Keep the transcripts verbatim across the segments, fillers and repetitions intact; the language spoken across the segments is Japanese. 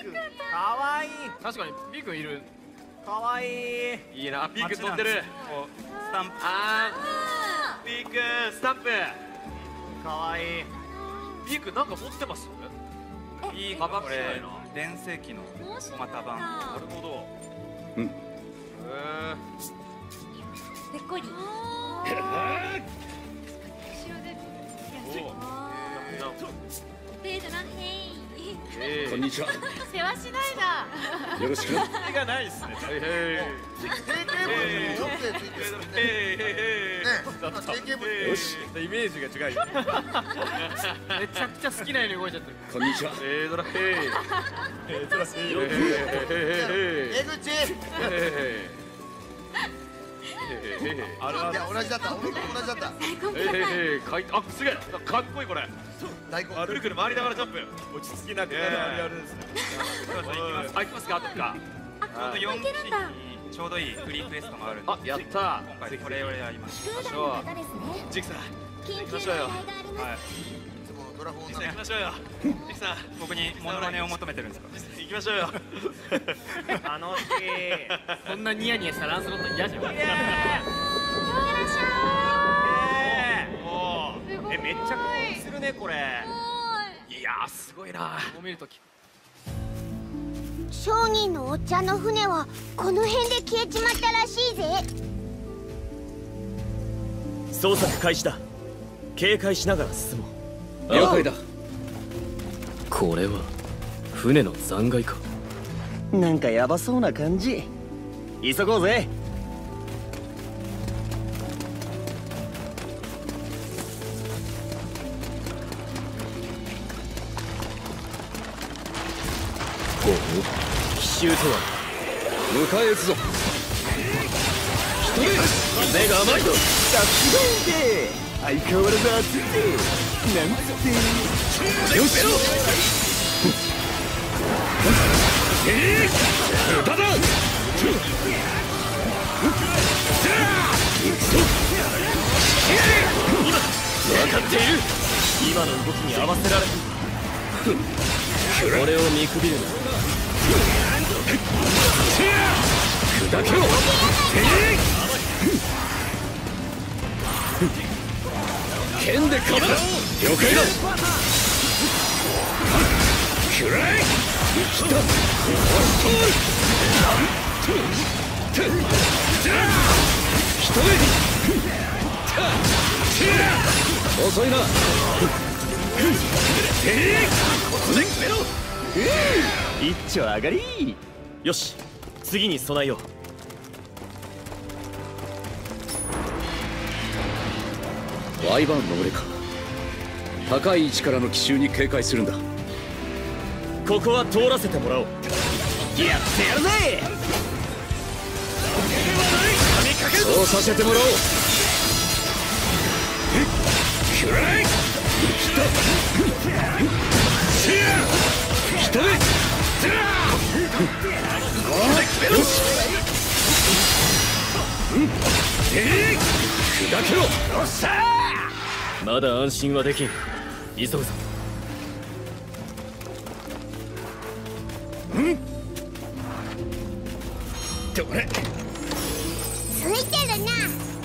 かわいい。 確かに B 君いる。 かわいい。 いいな、 B 君飛んでる。 こうスタンプ。 あー B 君スタンプ。 かわいい。 B 君なんか持ってます？ いいカバンこ強いな。 れ電世紀の小型版。 なるほど。 うん。 へぺっこり。 え。 ペードラヘイ。 こんにちは。 世話しないな。 よろしく。 手がないっすね。はいはい。 ちょっとついてるね。 よし。 イメージが違う。めちゃくちゃ好きなように動いちゃってる。 こんにちは。 ペドラヘイ。ペドラヘイ。 江口。 あるある。 いや同じだった。俺も同じだった。 ええ、かい、あ、すげえ、かっこいいこれ。 大根。 くるくる回りながらジャンプ。落ち着きなく。あるあるですね。あ、行きますか、後か。 ちょうどよんシーンにちょうどいいフリークエストもあるんで。 あ、やった。 今回これをやりましょう。 行きましょう。ジキさん。行きましょうよ。はい。 いつものドラフォン行きましょうよ。ジキさん。 僕にモノマネを求めてるんですか。 行きましょうよ。 楽しい。 こんなニヤニヤしたランスロット嫌じゃん。 え、めっちゃ興奮するねこれ。 いやー、すごいな。こう見るとき。 商人のおっちゃんの船はこの辺で消えちまったらしいぜ。 捜索開始だ。警戒しながら進もう。 了解だ。 これは船の残骸か。なんかヤバそうな感じ。急ごうぜ。ほう、奇襲とは迎え撃つぞ。 目が甘いぞ。さすがで相変わらず熱いぜ。なんつってよし。ええ、歌だ。分かっている。今の動きに合わせられる。俺を見くびるな。砕けろ。剣でかぶら。了解だ。くらえ。来た。一目。遅いな。一丁上がり。よし、次に備えよう。ワイバーンの群れか。高い位置からの奇襲に警戒するんだ。 ここは通らせてもらおう。やってやるぜ。 そうさせてもらおう。 くらえ。来た。一目。よし。砕けろ。まだ安心はできん。急ぐぞ。うんどれ。 ついてるな。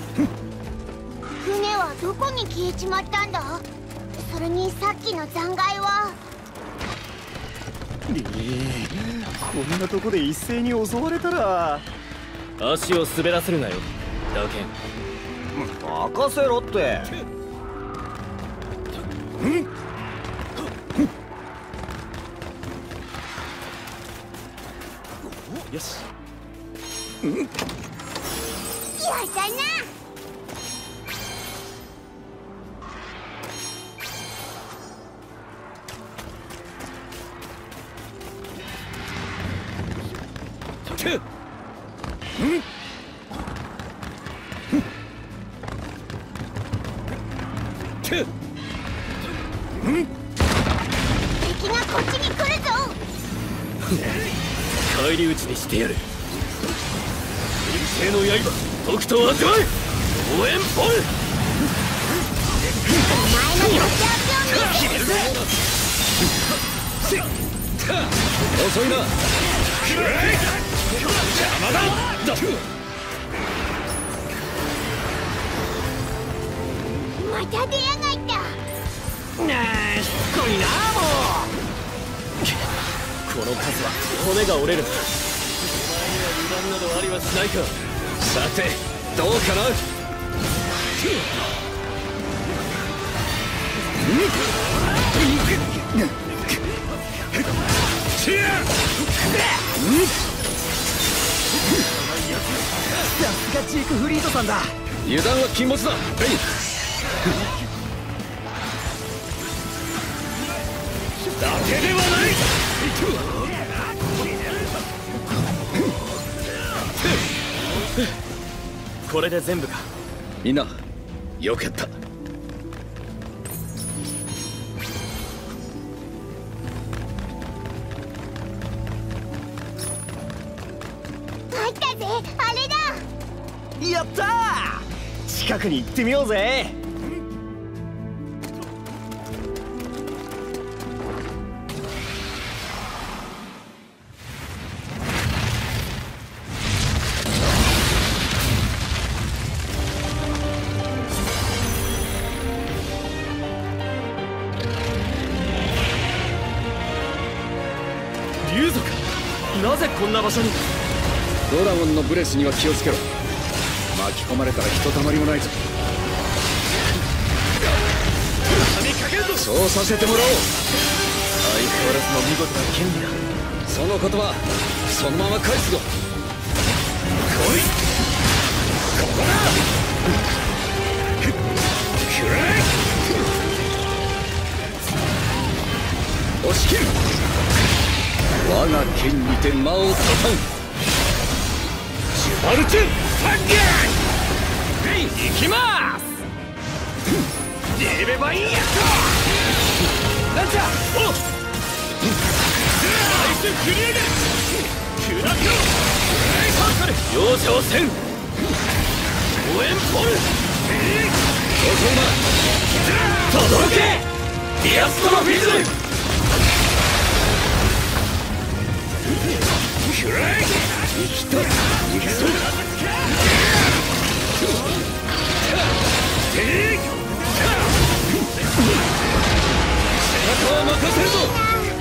船はどこに消えちまったんだ。それにさっきの残骸は。 ええ、こんなとこで一斉に襲われたら。足を滑らせるなよ、ダケン。任せろって。よし。 やだな。敵がこっちに来るぞ。 返り討ちにしてやる。流星の刃、とくと味わえ。応援ボル。 お前の予定を見せる。 遅いな。 邪魔だ。 また出やがったなあ、しつこいなもう。この数は骨が折れる。お前には油断などありはしないか。 さてどうかな。 さすがジークフリードさんだ。 油断は禁物だ。ベイだけではない。これで全部か。 みんなよくやった。 入ったぜ。あれだ。 やったー。近くに行ってみようぜ。竜族、なぜこんな場所に。 ドラゴンのブレスには気をつけろ。巻き込まれたらひとたまりもないぞ。そうさせてもらおう。 相変わらずの見事な権利だ。 その言葉そのまま返すぞ。 来い。ここだ。くらえ。 押し切る。我が剣にて魔を断たシュバルチュンファッギャン。行きまーす。レベバインやっと。なんちゃおっ。ナイスクリエル。クラキョサーカル養生戦応援ポル。 遅いな。 届けディアストロフィズム。くらえ。 生きた。行くぞ。背中を任せるぞ。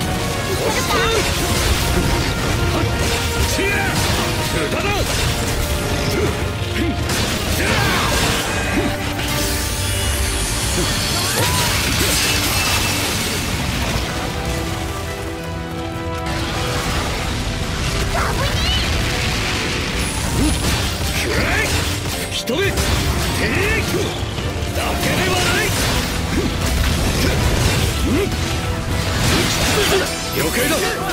歌だ。 吹き飛べ。だけではない。 了解だ。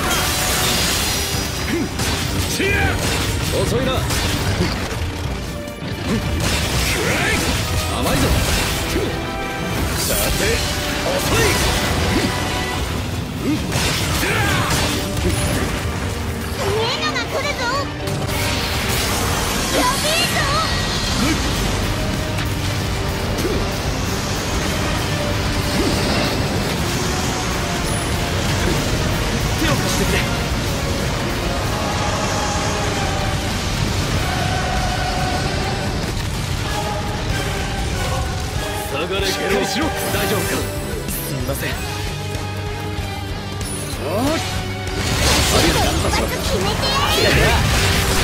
遅いな。甘いぞ。 さて遅い。 すげえのが来るぞ。やべえぞ。 手を貸してくれ。下がれゲロ。しっかりしろ。大丈夫か。すみません。 決めてやる。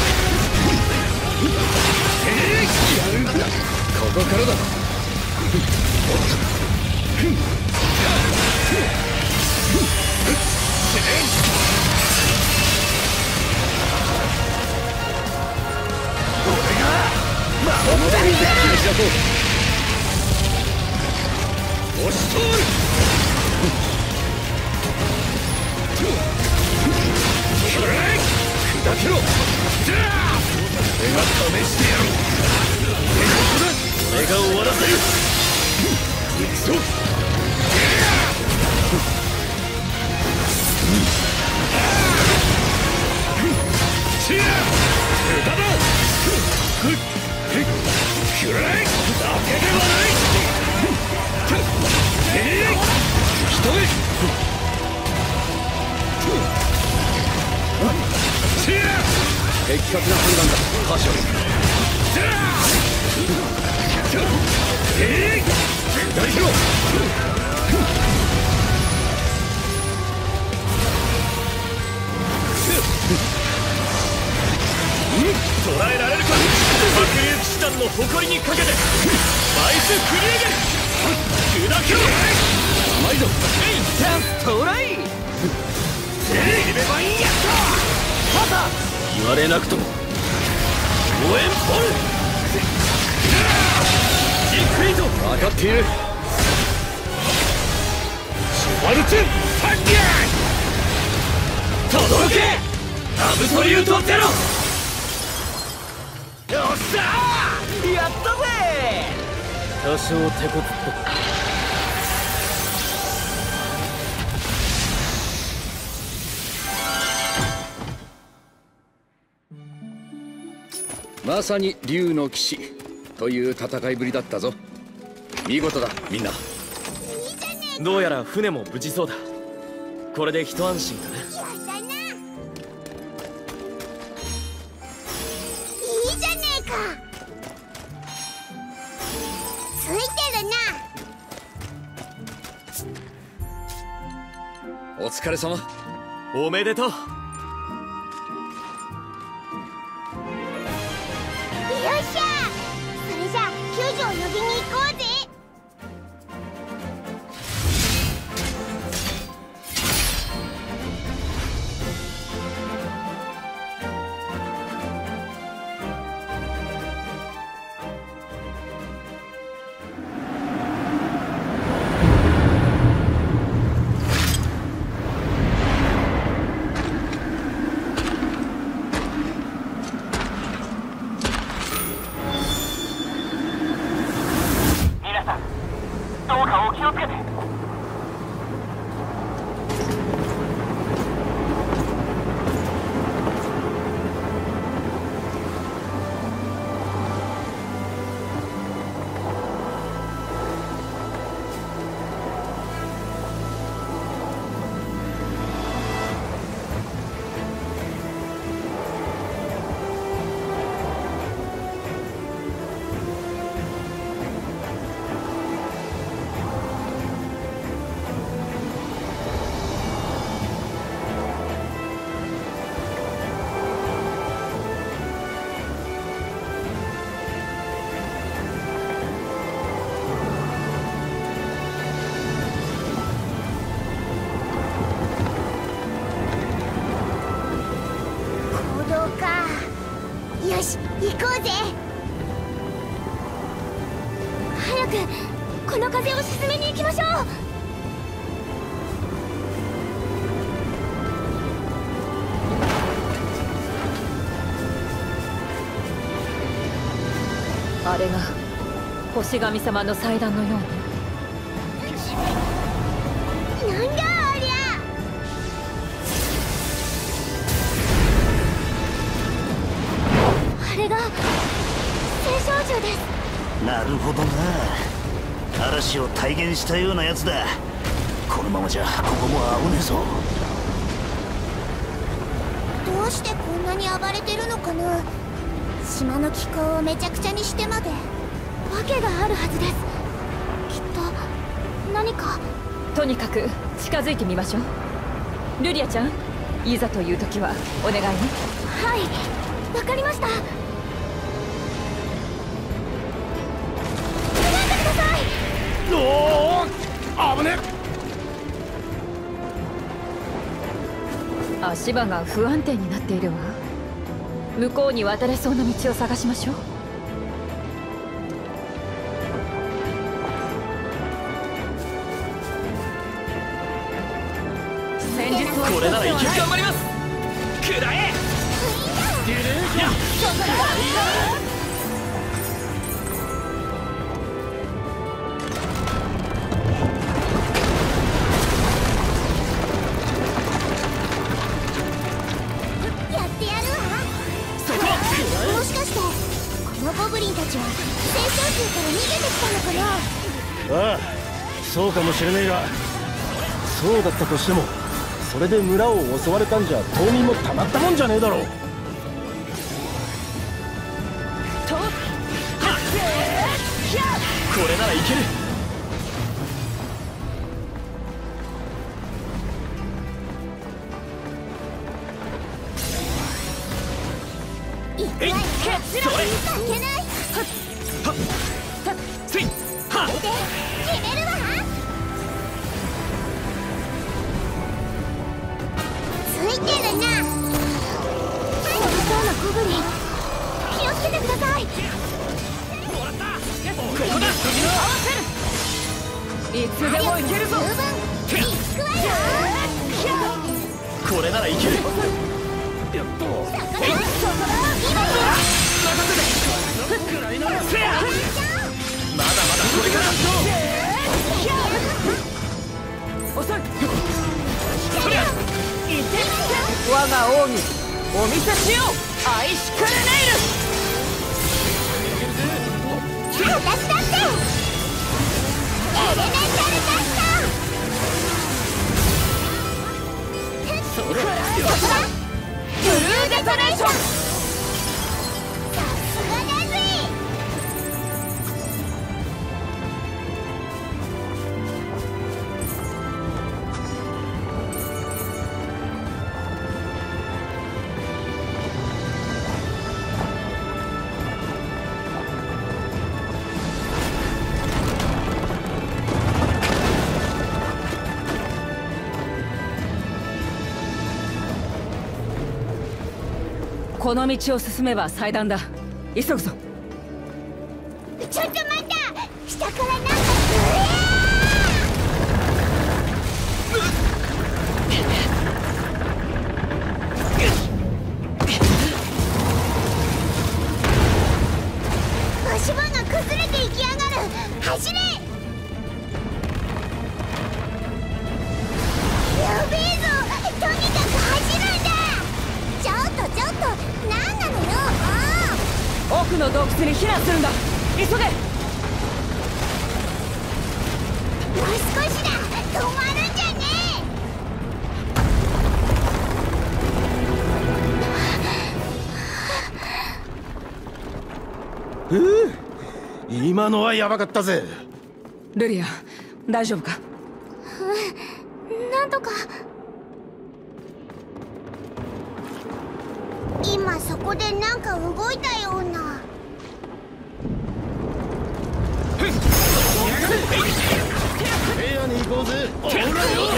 ここからだ。この場に敵に開こう。 押し通る。 砕けろ。 俺が試してやる。俺が終わらせる。行くぞ。チア歌だ。くらえ。だけではない。吹き飛べ。 的確な判断だカシオ。大丈夫。 捕らえられるか。白竜騎士団の誇りにかけてバイス繰り上げる。砕けろ。甘いぞ。チャンストライ。リベバインやったパタ。言われなくとも応援ボルじっくりと分かっている。シュワルツェンファンギャー届けアブソリュートゼロ。よっしゃーやったぜ。多少手こずったまさに竜の騎士という戦いぶりだったぞ。見事だみんな。 どうやら船も無事そうだ。これで一安心かな。 やったな。いいじゃねえか。ついてるな。 お疲れ様。 おめでとう。 よっしゃ。それじゃあ救助を呼びに行こうぜ。よし行こうぜ。早くこの風を鎮めに行きましょう。 あれが星神様の祭壇のように。 なんだありゃ。あれが星少獣です。 なるほどな。嵐を体現したようなやつだ。このままじゃここも危ねえぞ。 どうしてこんなに暴れてるのかな。島の気候をめちゃくちゃにしてまで訳があるはずです。きっと何か。 とにかく近づいてみましょう。ルリアちゃん、いざという時はお願いね。 はい、わかりました。待ってください。 おお危ねえ。足場が不安定になっているわ。向こうに渡れそうな道を探しましょう。戦術をこれならいける。頑張ります。くらえ。 やってやるわ。そこ。もしかしてこのゴブリンたちは星少獣から逃げてきたのかな。 ああ、そうかもしれねえが、そうだったとしてもそれで村を襲われたんじゃ島民もたまったもんじゃねえだろう。 これならいける。 行くわよ。 それ負けない。 はっはっせいはっで決めるわ。ついてるな。怖そうなゴブリン、気をつけてください。 ここだ。合わせる。いつでもいけるぞ。 十分行くわよ。 これならいける。やっとえそこだ。今よ。 せや。まだまだこれから。遅い。そりゃ我が王にお見せしよう。アイシクルネイル。 私だってエレメンタルタスター。 それブルーデトネーション。さすがネズイ。 この道を進めば祭壇だ。急ぐぞ。 ちょっと待った。下からなんか足場が崩れていきやがる。走れ。やべえぞ。とにかく走るんだ。ちょっとちょっと何なのよ。 奥の洞窟に避難するんだ。急げ。 もう少しだ。止まるんじゃねうう、今のはヤバかったぜ。 ルリア、大丈夫か？ うん、なんとか。今そこでなんか動いたような。 部屋に行こうぜ。ほらよ。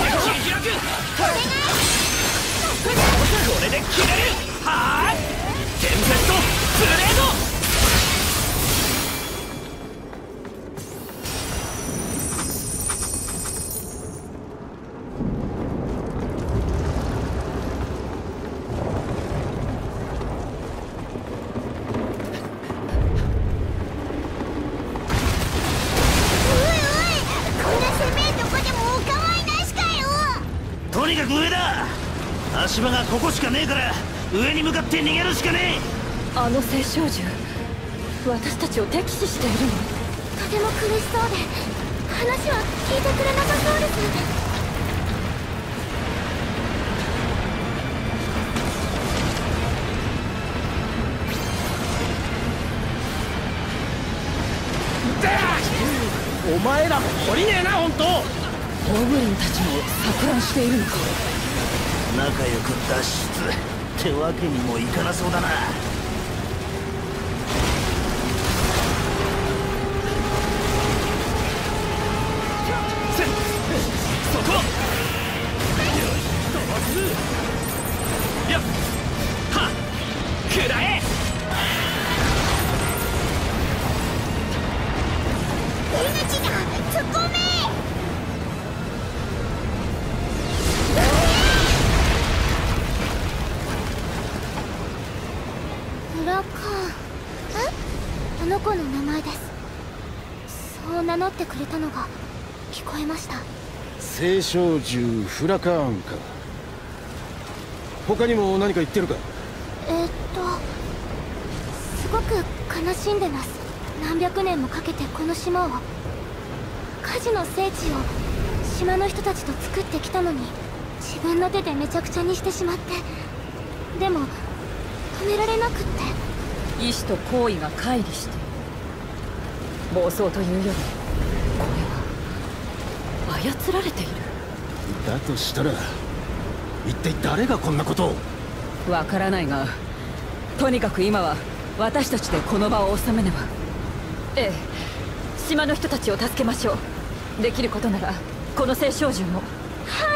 これで決める。はーい。テンペストブレード。 とにかく上だ。足場がここしかねえから上に向かって逃げるしかねえ。あの聖少獣、私たちを敵視しているの？ とても苦しそうで話は聞いてくれなさそうです。 お前らも懲りねえな、本当。 ゴブリンたちも錯乱しているのか。 仲良く脱出ってわけにもいかなそうだな。 そこ。よっはっくらえ。 命が突っ込め。フラカン、え？あの子の名前です。そう名乗ってくれたのが聞こえました。 聖少獣フラカーンか。他にも何か言ってるか？ えー、っとすごく悲しんでます。何百年もかけてこの島を、火事の聖地を島の人たちと作ってきたのに自分の手でめちゃくちゃにしてしまって、でも止められなくって。 意志と行為が乖離して妄想というよりこれは操られている。 だとしたら一体誰がこんなことを。 わからないが、とにかく今は私たちでこの場を収めねば。ええ、島の人たちを助けましょう。できることならこの青少獣も。 はい。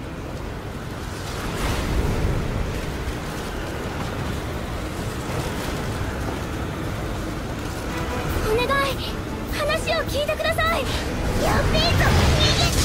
お願い、話を聞いてください。やべえぞ、逃げ。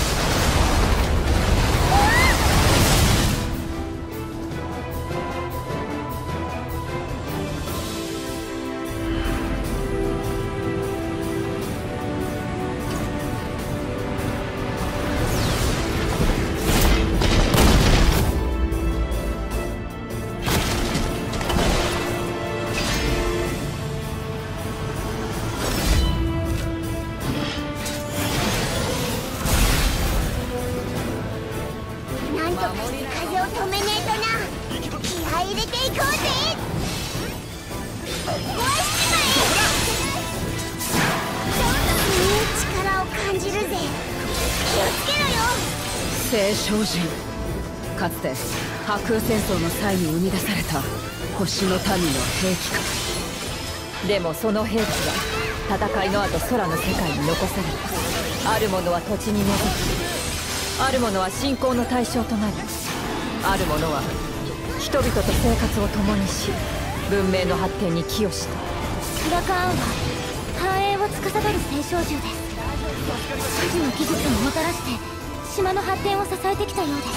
青少獣、かつて破空戦争の際に生み出された星の民の兵器か。でもその兵器が戦いの後空の世界に残された。ある者は土地に根付き、ある者は信仰の対象となり、ある者は人々と生活を共にし文明の発展に寄与した。 クラカーンは繁栄を司る青少獣です。火事の技術をもたらして島の発展を支えてきたようです。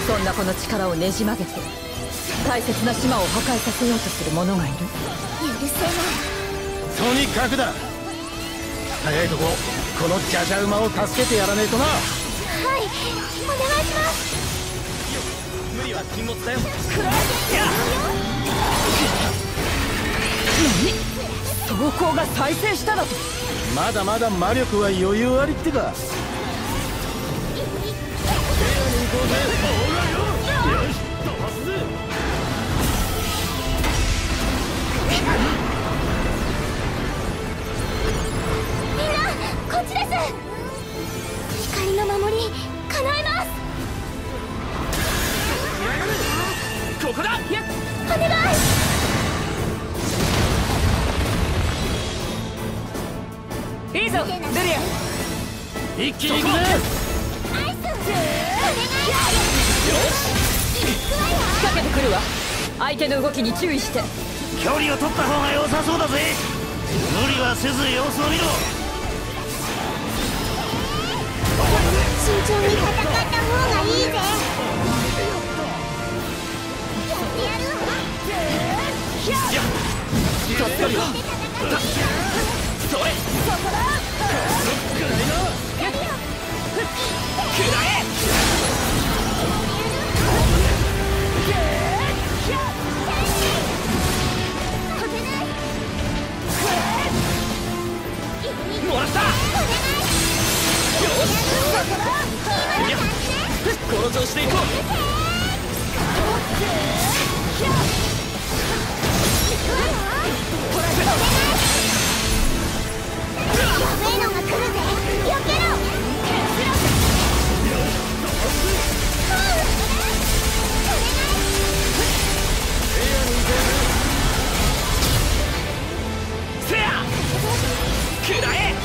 そんなこの力をねじ曲げて大切な島を破壊させようとする者がいる。 許せない。 とにかくだ、早いとここのジャジャ馬を助けてやらねえとな。 はい、お願いします。 無理は禁物だよ。 何？装甲が再生しただと。 まだまだ魔力は余裕ありってか。 みんなこっちです。光の守り叶えます。 ここだ。 お願い。 いいぞルリア、 一気に行くぜ。 アイスお願い。 仕掛けてくるわ。相手の動きに注意して。 距離を取った方が良さそうだぜ。無理はせず様子を見ろ。 慎重に戦った方がいいぜ。やるわ。 とっとりそれそこだ。 くらえ。もらった。よし、この調子でいこう。 やべえのが来るぜ。避けろ。 せやくらえ。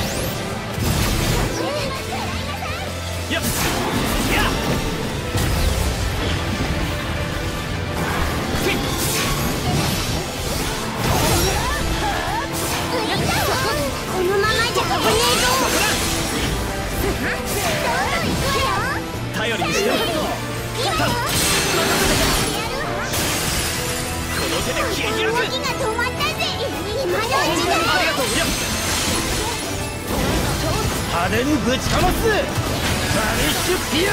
やっやっこのままじゃ危ねえぞ。 頼りにしてよ。この手で切り開く。 動きが止まったぜ。今のうちだ。 ありがとう。派手にぶちかますバニッシュピア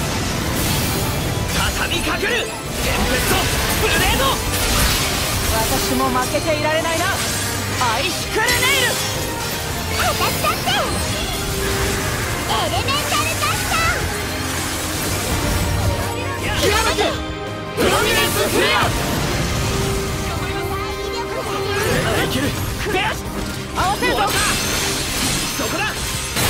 畳みかけるテンペストブレード。 私も負けていられないな。アイシクルネイル。 当たったってエレメンタルダスター。 極めてプロミネンスフレア。 大力だね。 いける。よし合わせるぞ。 そこだ。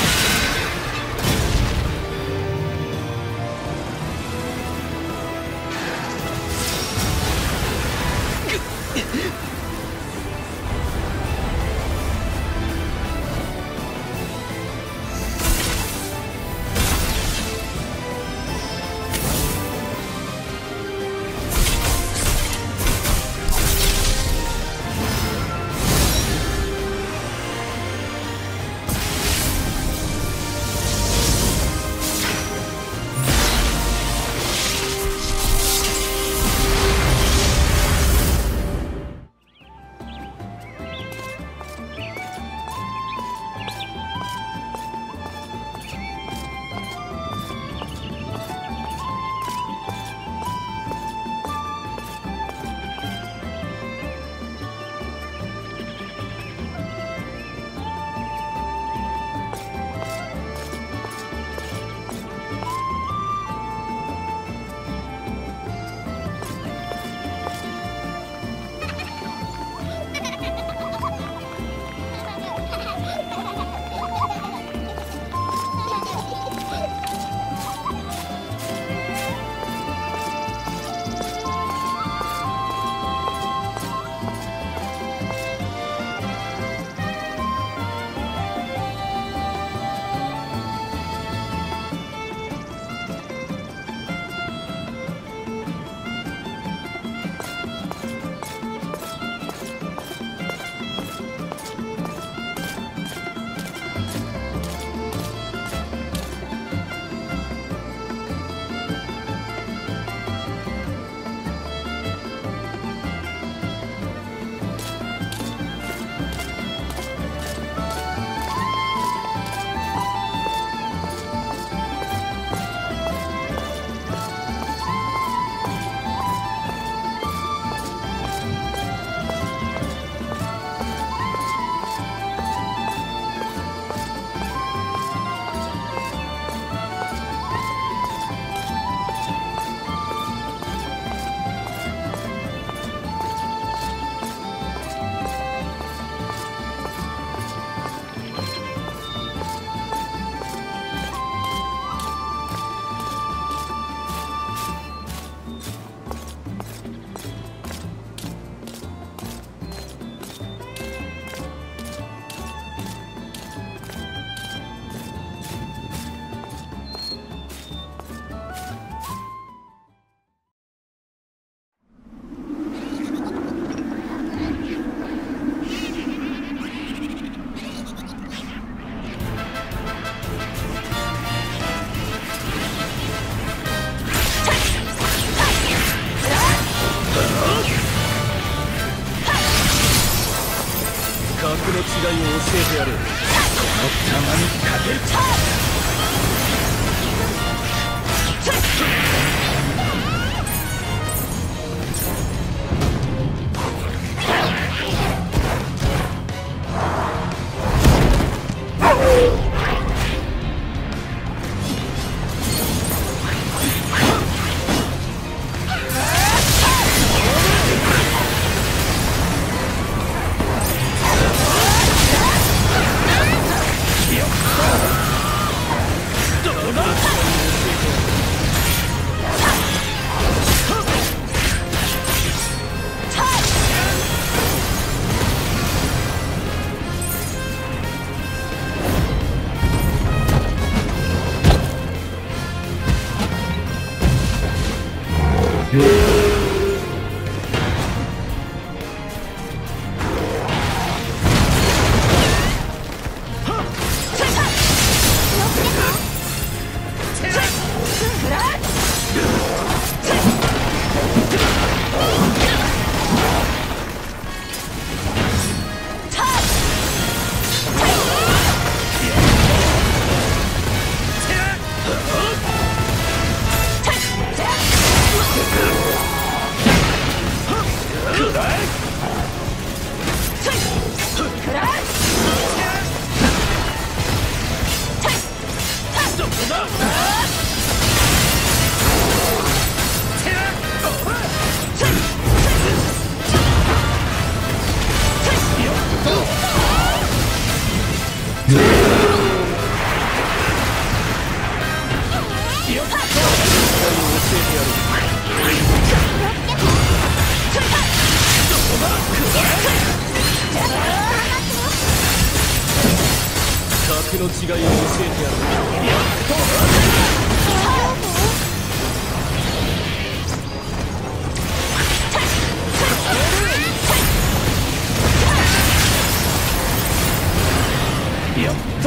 格の違いを教えてやる。この玉にかける。 うわっの違いを教えてやる。やっと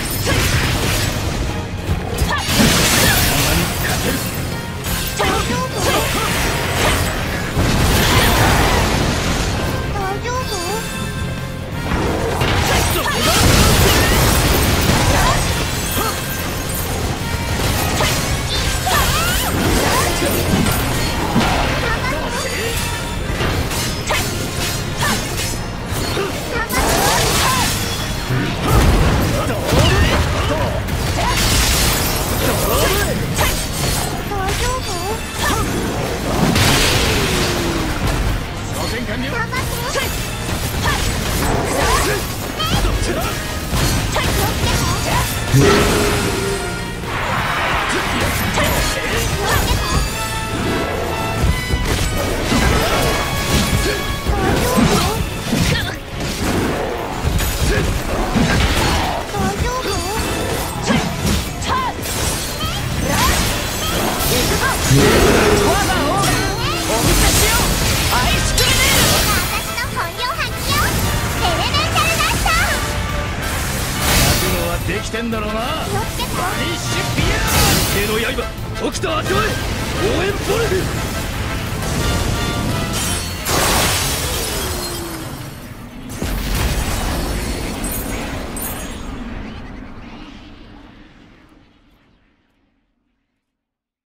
できてんだろうな。アイシュピアー！手の刃、時と後へ応援ボル！